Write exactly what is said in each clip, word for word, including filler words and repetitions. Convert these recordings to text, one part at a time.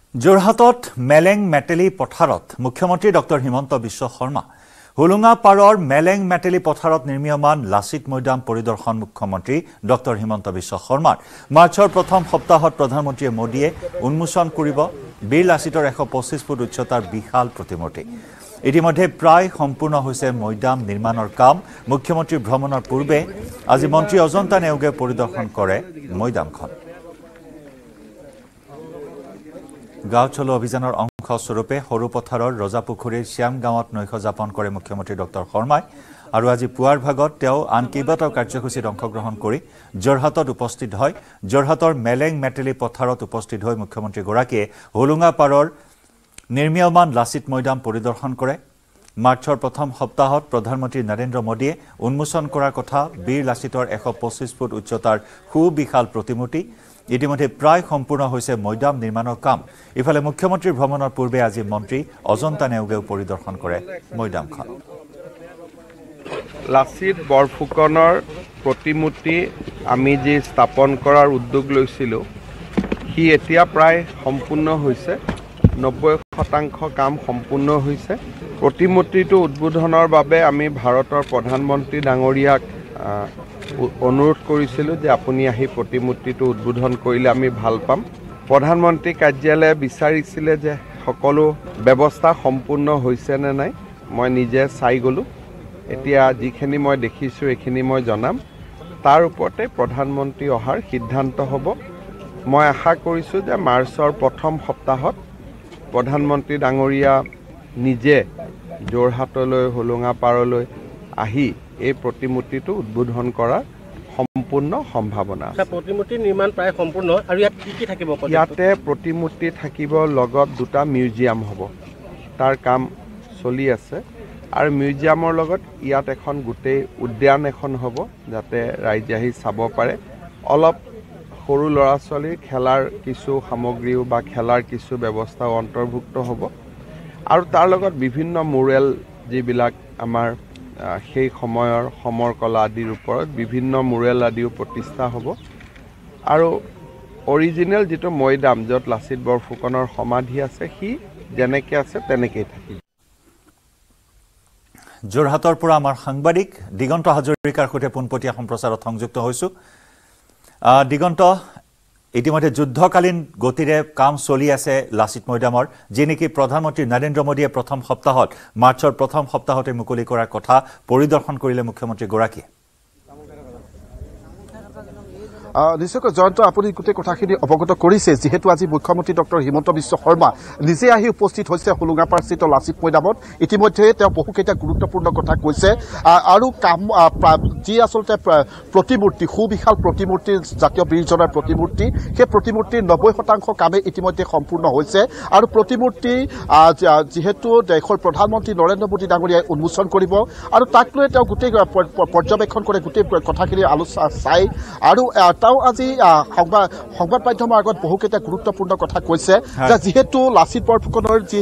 Jorhatot Meleng Meteli Potharot, Mukhyamantri Doctor Himanta Biswa Sarma, Hulunga Paror Meleng Meteli Potharot Nirmiyaman Lasit Moidam Poridorshan Mukhyamantri Doctor Himanta Biswa Sarma, Marchor Prothom Soptahot Pradhanmantri Modiye Unmochon Koribo, Bir Lasitor one hundred twenty-five foot উচ্চতাৰ বিশাল প্ৰতিমূৰ্তি। ইতিমধ্যে প্ৰায় সম্পূৰ্ণ হৈছে মৈদাম নিৰ্মাণৰ কাম। মুখ্যমন্ত্ৰীৰ ভ্ৰমণৰ পূৰ্বে আজি মন্ত্ৰী অজন্তা নেওগে পৰিদৰ্শন কৰে মৈদামখন। গাঁও চলো অভিযানৰ অংশ স্বৰূপে সৰু পথাৰৰ ৰজাপুখুৰীৰ শ্যাম গাঁৱত নৈশ যাপন কৰে মুখ্যমন্ত্ৰী ডক্টৰ শৰ্মাই আৰু আজি পুৱাৰ ভাগত তেওঁ আন কেইবাটাও কাৰ্যসূচীত অংশগ্ৰহণ কৰি জৰহাটত উপস্থিত হয়। জৰহাটৰ মেলেং মেটেলি পথাৰত উপস্থিত হৈ মুখ্যমন্ত্ৰী গৰাকীয়ে হোলুঙা পাৰৰ নিৰ্মীয়মান লাচিত মৈদাম পৰিদৰ্শন কৰে। মাৰ্চৰ প্ৰথম সপ্তাহত প্ৰধানমন্ত্ৰী নৰেন্দ্ৰ মোদীয়ে উন্মোচন কৰাৰ কথা বীৰ লাচিতৰ one hundred twenty-five ফুট উচ্চতাৰ সুবিশাল প্ৰতিমূৰ্তি। ইতিমধ্যে প্ৰায় সম্পূৰ্ণ হৈছে মৈদাম নিৰ্মাণৰ কাম। ইফালে মুখ্যমন্ত্ৰীৰ ভ্ৰমণৰ পূৰ্বে আজি মন্ত্ৰী অজন্তা নেওগেও পৰিদৰ্শন কৰে মৈদামখন। লাচিত বৰফুকনৰ প্ৰতিমূৰ্তি আমি যে স্থাপন কৰাৰ উদ্যোগ লৈছিলোঁ সি এতিয়া প্ৰায় সম্পূৰ্ণ হৈছে। নব্বৈ শতাংশ কাম সম্পূৰ্ণ হৈছে। প্ৰতিমূৰ্তিটো উদ্বোধনৰ বাবে আমি ভাৰতৰ প্ৰধানমন্ত্ৰী ডাঙৰীয়াক অনুৰোধ কৰিছিলোঁ যে আপুনি আহি প্ৰতিমূৰ্তিটো উদ্বোধন কৰিলে আমি ভাল পাম। প্ৰধানমন্ত্ৰী কাৰ্যালয়ে বিচাৰিছিলে যে সকলো ব্যৱস্থা সম্পূৰ্ণ হৈছে নে নাই। মই নিজে চাই গ'লোঁ। এতিয়া যিখিনি মই দেখিছোঁ এইখিনি মই জনাম। তাৰ ওপৰতে প্ৰধানমন্ত্ৰী অহাৰ সিদ্ধান্ত হ'ব। মই আশা কৰিছোঁ যে মাৰ্চৰ প্ৰথম সপ্তাহত প্ৰধানমন্ত্ৰী ডাঙৰীয়া নিজে যোৰহাটলৈ হোলুঙা পাৰলৈ আহি এই প্ৰতিমূৰ্তিটো উদ্বোধন কৰাৰ সম্পূৰ্ণ সম্ভাৱনা আছে। প্ৰতিমূৰ্তি নিৰ্মাণ প্ৰায় সম্পূৰ্ণ আৰু ইয়াত কি কি থাকিব? ইয়াতে প্ৰতিমূৰ্তি থাকিব, লগত দুটা মিউজিয়াম হ'ব। তাৰ কাম চলি আছে আৰু মিউজিয়ামৰ লগত ইয়াত এখন গোটেই উদ্যান এখন হ'ব যাতে ৰাইজে আহি চাব পাৰে। অলপ সৰু ল'ৰা ছোৱালীৰ খেলাৰ কিছু সামগ্ৰীও বা খেলাৰ কিছু ব্যৱস্থাও অন্তৰ্ভুক্ত হ'ব আৰু তাৰ লগত বিভিন্ন মুৰেল যিবিলাক আমাৰ সেই সময়ৰ সমৰ কলা আদিৰ ওপৰত বিভিন্ন মুৰেল আদিও প্ৰতিষ্ঠা হ'ব আৰু অৰিজিনেল যিটো মৈদাম য'ত লাচিত বৰফুকনৰ সমাধি আছে সি যেনেকৈ আছে তেনেকেই থাকিব। যোৰহাটৰ পৰা আমাৰ সাংবাদিক দিগন্ত হাজৰিকাৰ সৈতে পোনপটীয়া সম্প্ৰচাৰত সংযুক্ত হৈছোঁ। দিগন্ত, ইতিমধ্যে যুদ্ধকালীন গতিৰে কাম চলি আছে লাচিত মৈদামৰ, যি নেকি প্ৰধানমন্ত্ৰী নৰেন্দ্ৰ মোদীয়ে প্ৰথম সপ্তাহত মাৰ্চৰ প্ৰথম সপ্তাহতে মুকলি কৰাৰ কথা পৰিদৰ্শন কৰিলে মুখ্যমন্ত্ৰী গৰাকীয়ে। নিশ্চয়কৈ জয়ন্ত, আপুনি গোটেই কথাখিনি অৱগত কৰিছে। যিহেতু আজি মুখ্যমন্ত্ৰী ডক্টৰ হিমন্ত বিশ্ব শৰ্মা নিজে আহি উপস্থিত হৈছে হোলুঙাপাৰস্থিত লাচিত মৈদামত। ইতিমধ্যে তেওঁ বহুকেইটা গুৰুত্বপূৰ্ণ কথা কৈছে আৰু কাম যি আচলতে প্ৰতিমূৰ্তি সুবিশাল প্ৰতিমূৰ্তি, জাতীয় বীৰজনাৰ প্ৰতিমূৰ্তি, সেই প্ৰতিমূৰ্তিৰ নব্বৈ শতাংশ কামে ইতিমধ্যে সম্পূৰ্ণ হৈছে আৰু প্ৰতিমূৰ্তি যিহেতু দেশৰ প্ৰধানমন্ত্ৰী নৰেন্দ্ৰ মোদী ডাঙৰীয়াই উন্মোচন কৰিব আৰু তাক লৈ তেওঁ গোটেই পৰ্যবেক্ষণ কৰে, গোটেই কথাখিনি আলোচনা চাই আৰু তেওঁ আজি সংবাদ সংবাদ মাধ্যমৰ আগত বহুকেইটা গুৰুত্বপূৰ্ণ কথা কৈছে যে যিহেতু লাচিত বৰফুকনৰ যি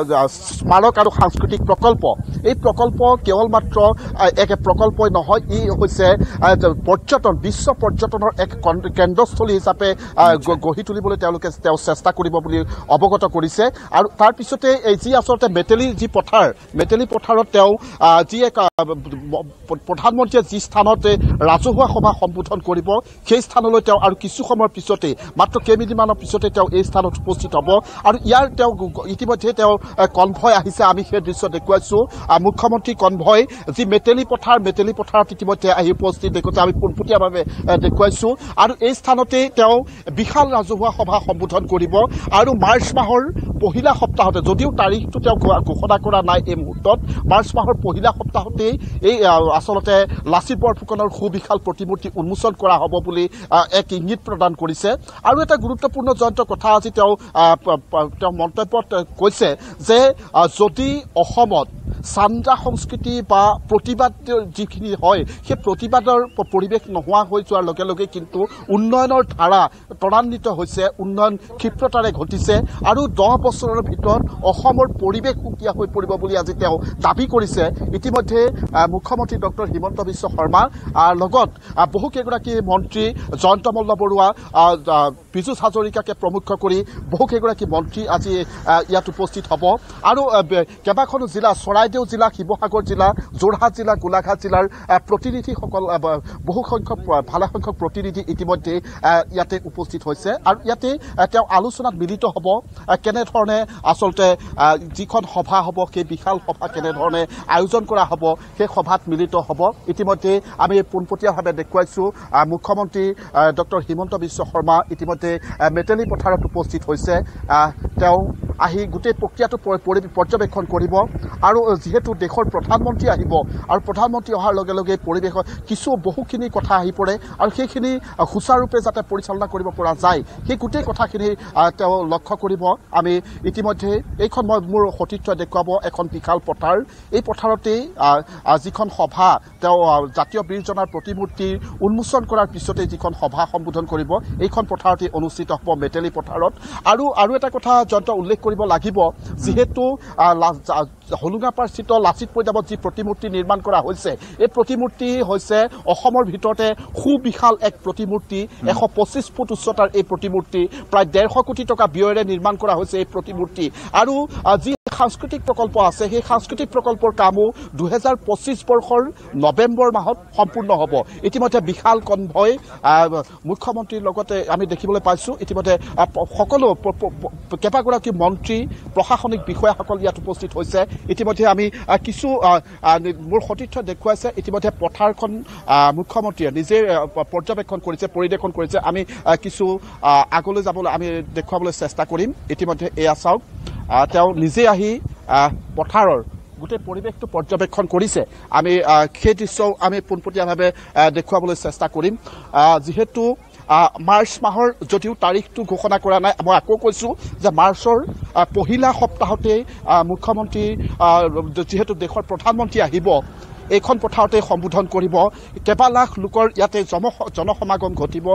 স্মাৰক আৰু সাংস্কৃতিক প্ৰকল্প, এই প্ৰকল্প কেৱল মাত্ৰ এক প্ৰকল্পই নহয়, ই হৈছে পৰ্যটন, বিশ্ব পৰ্যটনৰ এক কেন্দ্ৰস্থলী হিচাপে গঢ়ি তুলিবলৈ তেওঁলোকে তেওঁ চেষ্টা কৰিব বুলি অৱগত কৰিছে। আৰু তাৰপিছতে এই যি আচলতে মেটেলি যি পথাৰ, মেটেলি পথাৰত তেওঁ যি এক প্ৰধানমন্ত্ৰীয়ে যি স্থানতে ৰাজহুৱা সভা সম্বোধন কৰিব সেই স্থানলৈ তেওঁ আৰু কিছু সময়ৰ পিছতে মাত্ৰ কেইমিনিটমানৰ পিছতে তেওঁ এই স্থানত উপস্থিত হ'ব আৰু ইয়াৰ তেওঁ ইতিমধ্যে তেওঁ কনভয় আহিছে। আমি সেই দৃশ্য দেখুৱাইছোঁ। মুখ্যমন্ত্ৰী কনভয় যি মেটেলি পথাৰ, মেটেলি পথাৰত ইতিমধ্যে আহি উপস্থিত দেখোঁতে আমি পোনপটীয়াভাৱে দেখুৱাইছোঁ আৰু এই স্থানতে তেওঁ বিশাল ৰাজহুৱা সভা সম্বোধন কৰিব আৰু মাৰ্চ মাহৰ পহিলা সপ্তাহতে, যদিও তাৰিখটো তেওঁ ঘোষণা কৰা নাই এই মুহূৰ্তত, মাৰ্চ মাহৰ পহিলা সপ্তাহতেই এই আচলতে লাচিত বৰফুকনৰ সুবিশাল প্ৰতিমূৰ্তি উন্মোচন কৰা হ'ব বুলি এক ইংগিত প্ৰদান কৰিছে। আৰু এটা গুৰুত্বপূৰ্ণ জয়ন্ত কথা আজি তেওঁ তেওঁ মন্তব্যত কৈছে যে যদি অসমত চান্দা সংস্কৃতি বা প্ৰতিবাদ যিখিনি হয় সেই প্ৰতিবাদৰ পৰিৱেশ নোহোৱা হৈ যোৱাৰ লগে লগে কিন্তু উন্নয়নৰ ধাৰা ত্বৰান্বিত হৈছে, উন্নয়ন ক্ষিপ্ৰতাৰে ঘটিছে আৰু দহ বছৰৰ ভিতৰত অসমৰ পৰিৱেশ সুকীয়া হৈ পৰিব বুলি আজি তেওঁ দাবী কৰিছে। ইতিমধ্যে মুখ্যমন্ত্ৰী ডক্টৰ হিমন্ত বিশ্ব শৰ্মা লগত বহুকেইগৰাকী মন্ত্ৰী, জয়ন্ত মল্ল বৰুৱা, পীযুষ হাজৰিকাকে প্ৰমুখ কৰি বহুকেইগৰাকী মন্ত্ৰী আজি ইয়াত উপস্থিত হ'ব আৰু কেইবাখনো জিলা চৰাইদেউ জিলা শিৱসাগৰ জিলা যোৰহাট জিলা গোলাঘাট জিলাৰ প্ৰতিনিধিসকল বহু সংখ্যক ভালে সংখ্যক প্ৰতিনিধি ইতিমধ্যে ইয়াতে উপস্থিত হৈছে আৰু ইয়াতে তেওঁ আলোচনাত মিলিত হ'ব কেনেধৰণে আচলতে যিখন সভা হ'ব সেই বিশাল সভা কেনেধৰণে আয়োজন কৰা হ'ব সেই সভাত মিলিত হ'ব ইতিমধ্যে আমি পোনপটীয়াভাৱে দেখুৱাইছোঁ মুখ্যমন্ত্ৰী ডক্টৰ হিমন্ত বিশ্ব শৰ্মা ইতিমধ্যে মেটেলি পথাৰত উপস্থিত হৈছে তেওঁ আহি গোটেই প্ৰক্ৰিয়াটো পৰ্যবেক্ষণ কৰিব আৰু যিহেতু দেশৰ প্ৰধানমন্ত্ৰী আহিব আৰু প্ৰধানমন্ত্ৰী অহাৰ লগে লগে পৰিৱেশত কিছু বহুখিনি কথা আহি পৰে আৰু সেইখিনি সুচাৰুৰূপে যাতে পৰিচালনা কৰিব পৰা যায় সেই গোটেই কথাখিনি তেওঁ লক্ষ্য কৰিব আমি ইতিমধ্যে এইখন মই মোৰ সতীৰ্থ দেখুৱাব এখন বিশাল পথাৰ এই পথাৰতেই যিখন সভা তেওঁ জাতীয় বীৰজনাৰ প্ৰতিমূৰ্তিৰ উন্মোচন কৰাৰ পিছতে যিখন সভা সম্বোধন কৰিব এইখন পথাৰতে অনুষ্ঠিত হ'ব মেটেলি পথাৰত আৰু আৰু এটা কথা যন্ত্ৰ উল্লেখ কৰিব লাগিব যিহেতু হলুঙাপাৰস্থিত লাচিত মৈদামত যি প্ৰতিমূৰ্তি নিৰ্মাণ কৰা হৈছে এই প্ৰতিমূৰ্তি হৈছে অসমৰ ভিতৰতে সুবিশাল এক প্ৰতিমূৰ্তি এশ পঁচিছ ফুট উচ্চতাৰ এই প্ৰতিমূৰ্তি প্ৰায় ডেৰশ কোটি টকা ব্যয়েৰে নিৰ্মাণ কৰা হৈছে এই প্ৰতিমূৰ্তি আৰু যি সাংস্কৃতিক প্ৰকল্প আছে সেই সাংস্কৃতিক প্ৰকল্পৰ কামো দুহেজাৰ পঁচিছ বৰ্ষৰ নৱেম্বৰ মাহত সম্পূৰ্ণ হ'ব ইতিমধ্যে বিশাল কনভয় মুখ্যমন্ত্ৰীৰ লগতে আমি দেখিবলৈ পাইছোঁ ইতিমধ্যে সকলো কেইবাগৰাকী মন্ত্ৰী প্ৰশাসনিক বিষয়াসকল ইয়াত উপস্থিত হৈছে ইতিমধ্যে আমি কিছু মোৰ সতীৰ্থ দেখুৱাইছে ইতিমধ্যে পথাৰখন মুখ্যমন্ত্ৰীয়ে নিজে পৰ্যবেক্ষণ কৰিছে পৰিদৰ্শন কৰিছে আমি কিছু আগলৈ যাবলৈ আমি দেখুৱাবলৈ চেষ্টা কৰিম ইতিমধ্যে এয়া চাওক তেওঁ নিজে আহি পথাৰৰ গোটেই পৰিৱেশটো পৰ্যবেক্ষণ কৰিছে আমি সেই দৃশ্যও আমি পোনপটীয়াভাৱে দেখুৱাবলৈ চেষ্টা কৰিম যিহেতু মাৰ্চ মাহৰ যদিও তাৰিখটো ঘোষণা কৰা নাই মই আকৌ কৈছোঁ যে মাৰ্চৰ পহিলা সপ্তাহতেই মুখ্যমন্ত্ৰী যিহেতু দেশৰ প্ৰধানমন্ত্ৰী আহিব এইখন পথাৰতে সম্বোধন কৰিব কেইবা লাখ লোকৰ ইয়াতে জন জনসমাগম ঘটিব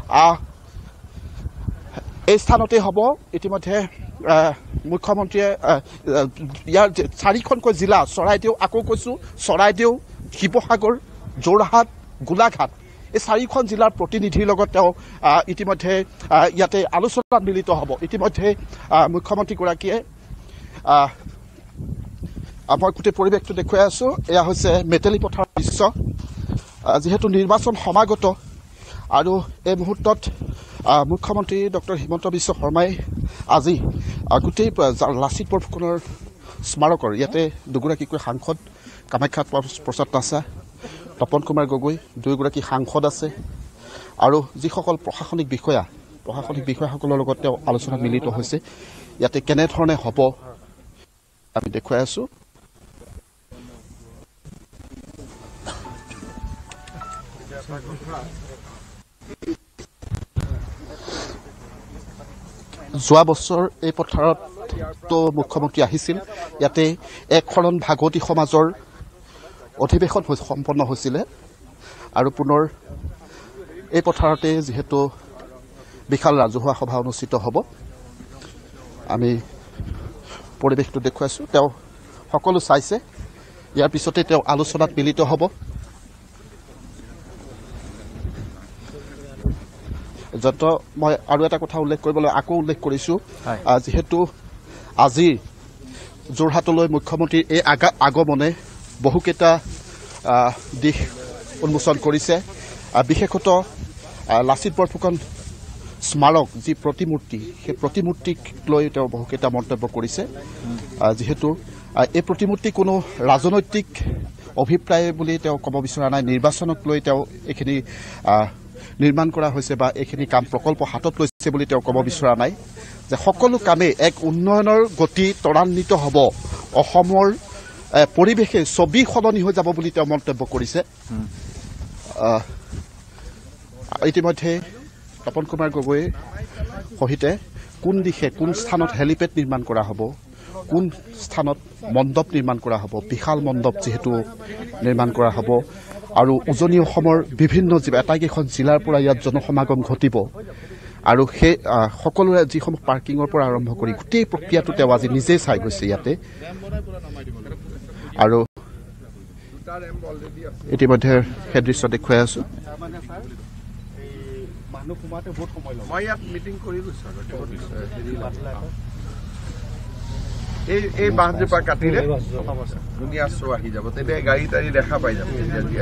এই স্থানতে হ'ব ইতিমধ্যে মুখ্যমন্ত্ৰীয়ে ইয়াৰ চাৰিখনকৈ জিলা চৰাইদেউ আকৌ কৈছোঁ চৰাইদেউ শিৱসাগৰ যোৰহাট গোলাঘাট এই চাৰিখন জিলাৰ প্ৰতিনিধিৰ লগত তেওঁ ইতিমধ্যে ইয়াতে আলোচনাত মিলিত হ'ব ইতিমধ্যে মুখ্যমন্ত্ৰীগৰাকীয়ে মই গোটেই পৰিৱেশটো দেখুৱাই আছোঁ এয়া হৈছে মেটেলি পথাৰৰ দৃশ্য যিহেতু নিৰ্বাচন সমাগত আৰু এই মুহূৰ্তত মুখ্যমন্ত্ৰী ডক্টৰ হিমন্ত বিশ্ব শৰ্মাই আজি গোটেই লাচিত বৰফুকনৰ স্মাৰকৰ ইয়াতে দুগৰাকীকৈ সাংসদ কামাখ্যা প্ৰসাদ নাছা তপন কুমাৰ গগৈ দুয়োগৰাকী সাংসদ আছে আৰু যিসকল প্ৰশাসনিক বিষয়া প্ৰশাসনিক বিষয়াসকলৰ লগত তেওঁ আলোচনাত মিলিত হৈছে ইয়াতে কেনেধৰণে হ'ব আমি দেখুৱাই আছোঁ যোৱা বছৰ এই পথাৰতো মুখ্যমন্ত্ৰী আহিছিল ইয়াতে একশৰণ ভাগৱতী সমাজৰ অধিৱেশন সম্পন্ন হৈছিলে আৰু পুনৰ এই পথাৰতে যিহেতু বিশাল ৰাজহুৱা সভা অনুষ্ঠিত হ'ব আমি পৰিৱেশটো দেখুৱাইছোঁ তেওঁ সকলো চাইছে ইয়াৰ পিছতে তেওঁ আলোচনাত মিলিত হ'ব যত মই আৰু এটা কথা উল্লেখ কৰিবলৈ আকৌ উল্লেখ কৰিছোঁ যিহেতু আজি যোৰহাটলৈ মুখ্যমন্ত্ৰীৰ এই আগমনে বহুকেইটা দিশ উন্মোচন কৰিছে বিশেষতঃ লাচিত বৰফুকন স্মাৰক যি প্ৰতিমূৰ্তি সেই প্ৰতিমূৰ্তিক লৈ তেওঁ বহুকেইটা মন্তব্য কৰিছে যিহেতু এই প্ৰতিমূৰ্তি কোনো ৰাজনৈতিক অভিপ্ৰায় বুলি তেওঁ ক'ব বিচৰা নাই নিৰ্বাচনক লৈ তেওঁ এইখিনি নিৰ্মাণ কৰা হৈছে বা এইখিনি কাম প্ৰকল্প হাতত লৈছে বুলি তেওঁ ক'ব বিচৰা নাই যে সকলো কামে এক উন্নয়নৰ গতি ত্বৰান্বিত হ'ব অসমৰ পৰিৱেশে ছবি সলনি হৈ যাব বুলি তেওঁ মন্তব্য কৰিছে ইতিমধ্যে তপন কুমাৰ গগৈৰ সহিতে কোন দিশে কোন স্থানত হেলিপেড নিৰ্মাণ কৰা হ'ব কোন স্থানত মণ্ডপ নিৰ্মাণ কৰা হ'ব বিশাল মণ্ডপ যিহেতু নিৰ্মাণ কৰা হ'ব আৰু উজনি অসমৰ বিভিন্ন এটাইকেইখন জিলাৰ পৰা ইয়াত জনসমাগম ঘটিব আৰু সেই সকলোৰে যিসমূহ পাৰ্কিঙৰ পৰা আৰম্ভ কৰি গোটেই প্ৰক্ৰিয়াটো তেওঁ আজি নিজেই চাই গৈছে ইয়াতে আৰু ইতিমধ্যে সেই দৃশ্য দেখুৱাই আছোঁ মানুহ সোমাওঁতে বহুত সময় ল'ব মই ইয়াত মিটিং কৰি গৈছোঁ এই এই বাঁহজোপা কাটিলে ধুনীয়া শ্ব' আহি যাব তেতিয়া গাড়ী তাড়ী দেখা পাই যাব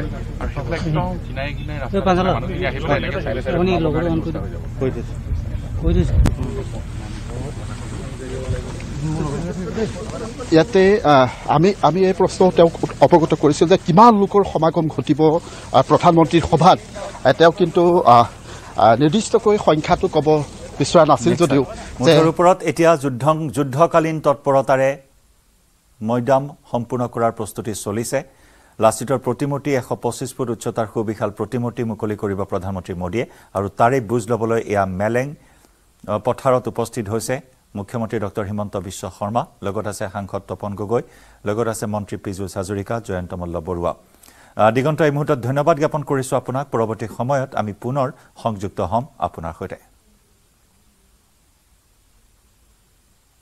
ইয়াতে আমি আমি এই প্ৰশ্ন তেওঁক অৱগত কৰিছোঁ যে কিমান লোকৰ সমাগম ঘটিব প্ৰধানমন্ত্ৰীৰ সভাত তেওঁ কিন্তু নিৰ্দিষ্টকৈ সংখ্যাটো ক'ব বিচৰা নাছিল যদিও মুঠৰ ওপৰত এতিয়া যুদ্ধ যুদ্ধকালীন তৎপৰতাৰে মৈদাম সম্পূৰ্ণ কৰাৰ প্ৰস্তুতি চলিছে লাচিতৰ প্ৰতিমূৰ্তি এশ পঁচিছ ফুট উচ্চতাৰ সুবিশাল প্ৰতিমূৰ্তি মুকলি কৰিব প্ৰধানমন্ত্ৰী মোদীয়ে আৰু তাৰে বুজ ল'বলৈ এয়া মেলেং পথাৰত উপস্থিত হৈছে মুখ্যমন্ত্ৰী ডক্টৰ হিমন্ত বিশ্ব শৰ্মা লগত আছে সাংসদ তপন গগৈ লগত আছে মন্ত্ৰী পীযুষ হাজৰিকা জয়ন্ত মল্ল বৰুৱা দিগন্ত এই মুহূৰ্তত ধন্যবাদ জ্ঞাপন কৰিছোঁ আপোনাক পৰৱৰ্তী সময়ত আমি পুনৰ সংযুক্ত হ'ম আপোনাৰ সৈতে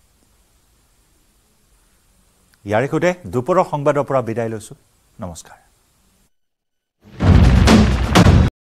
ইয়াৰে সৈতে দুপৰৰ সংবাদৰ পৰা বিদায় লৈছোঁ নমস্কাৰ